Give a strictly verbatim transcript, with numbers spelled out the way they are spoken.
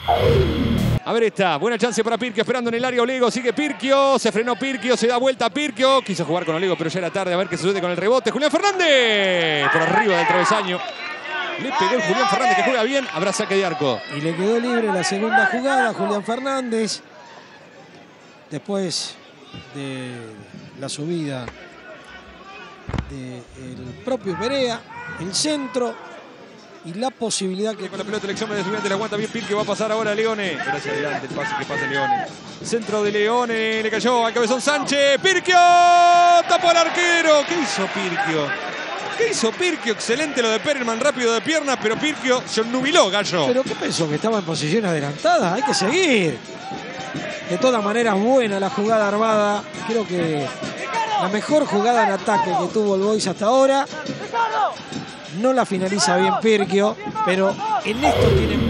A ver esta, buena chance para Pirquio, esperando en el área Olego, sigue Pirquio, se frenó Pirquio, se da vuelta Pirquio, quiso jugar con Olego, pero ya era tarde, a ver qué sucede con el rebote. Julián Fernández, por arriba del travesaño. Le pegó el Julián Fernández, que juega bien, habrá saque de arco. Y le quedó libre la segunda jugada a Julián Fernández. Después de la subida del propio Perea, el centro. Y la posibilidad que... Con la pelota el examen de estudiante, la aguanta bien Pirquio, va a pasar ahora a Leone. Pero hacia adelante el pase que pasa Leone. Centro de Leone, le cayó al cabezón Sánchez. Pirquio, tapó al arquero. ¿Qué hizo Pirquio? ¿Qué hizo Pirquio? Excelente lo de Perelman, rápido de piernas, pero Pirquio se nubiló, Gallo. ¿Pero qué pensó? ¿Que estaba en posición adelantada? Hay que seguir. De todas maneras, buena la jugada armada. Creo que la mejor jugada en ataque que tuvo el Boys hasta ahora. No la finaliza bien Pirquio, pero en esto tiene